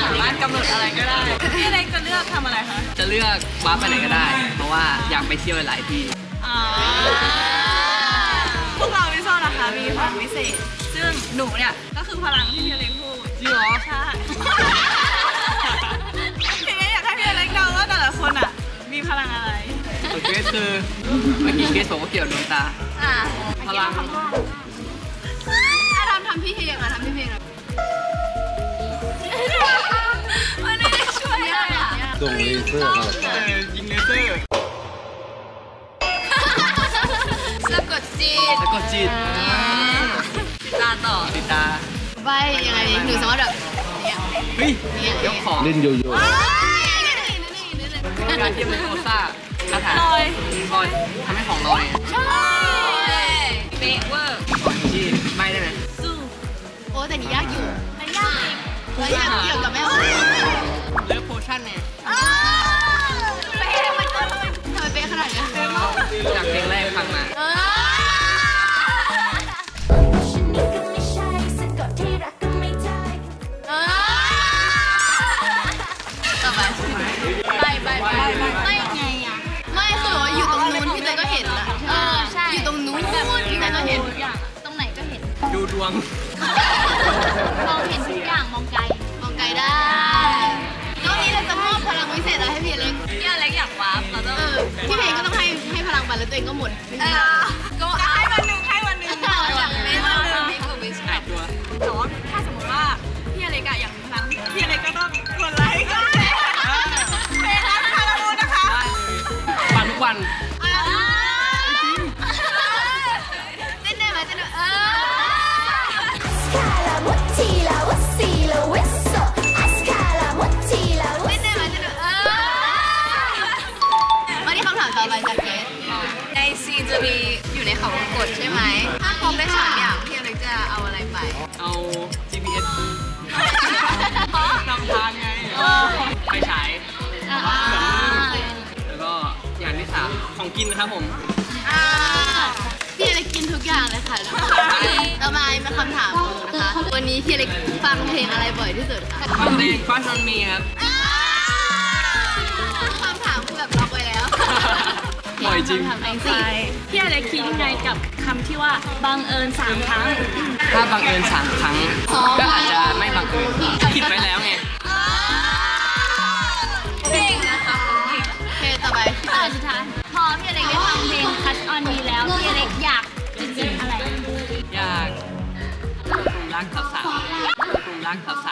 สามารถกำหนดอะไรก็ได้พี่เล็กจะเลือกทำอะไรคะจะเลือกวาร์ปไปไหนก็ได้เพราะว่าอยากไปเที่ยวหลายที่พวกเราวิโซนะคะมีพลังพิเศษซึ่งหนูเนี่ยก็คือพลังที่พี่เล็กพูดจริงเหรอใช่ทีนี้อยากให้พี่เล็กเดาว่าแต่ละคนอ่ะมีพลังอะไรส่วนเกสคือเมื่อกี้เกสบอกว่าเกี่ยวดวงตาพลังทำพี่เพลงอ่ะทำพี่เพลงอ่ะมันไม่ได้ช่วยอะไรอ่ะส่งเลเซอร์ยิงเลเซอร์สะกดจิตติดตาต่อติดตาใบยังไงหนูสามารถแบบเฮ้ยยกของเล่นโยโย่การเทียบเป็นโคซ่าคาถาลอยทำให้ของลอยใช่เบเวอร์ของที่ใบได้ไหมสู้โอ้แต่นี่ยากอยู่มันยากแล้วยากเกี่ยวกับแม่เลิฟโพชั่นเนี่ยเป๊ะมันทำไมเป๊ะขนาดนี้จากเพลงแรกฟังมาไม่ยังไงอ่ะไม่คือว่าอยู่ตรงนู้นพี่เตยก็เห็นอ่ะใช่อยู่ตรงนู้นแบบพี่เตยก็เห็นทุกอย่างตรงไหนก็เห็นดูดวงมองเห็นทุกอย่างมองไกลได้แล้วนี้เราจะมอบพลังวิเศษอะไรให้พี่เล็กอยากวาร์ปเราต้องพี่เพลงก็ต้องให้พลังไปแล้วตัวเองก็หมดก็ให้วันหนึ่งอยากเป็นวันหนึ่งตัวแต่ว่าถ้าสมมติว่าพี่เล็กอยากมีพลังพี่เล็กก็ต้องกดไลค์ฟังทุกวันเต้นได้ไหมเต้นมาที่คำถามต่อไปจากเกสในซีนจะมีอยู่ในเขาวงกตใช่ไหมถ้าพร้อมได้3 อย่างพี่อเล็กจะเอาอะไรไปเอา GPS นำทางไงไปฉายแล้วก็อย่างที่3ของกินนะครับผมพี่อเล็กกินทุกอย่างเลยค่ะต่อมาเป็นคำถามนะคะวันนี้พี่อเล็กฟังเพลงอะไรบ่อยที่สุดคะฟังเพลง Fast on Me ครับคำถามคือแบบล็อกไว้แล้วบ่อยจริงพี่อเล็กคิดยังไงกับคำที่ว่าบังเอิญ3 ครั้งถ้าบังเอิญ3 ครั้งก็อาจจะไม่บังเอิญคิดไว้แล้วไงเพลงนะคะเพลงต่อไปสุดท้ายพอพี่อเล็กได้ฟังเพลง Touch on Me แล้วพี่อเล็กอยากจะกินอะไรอยากกลุ่มรักสาว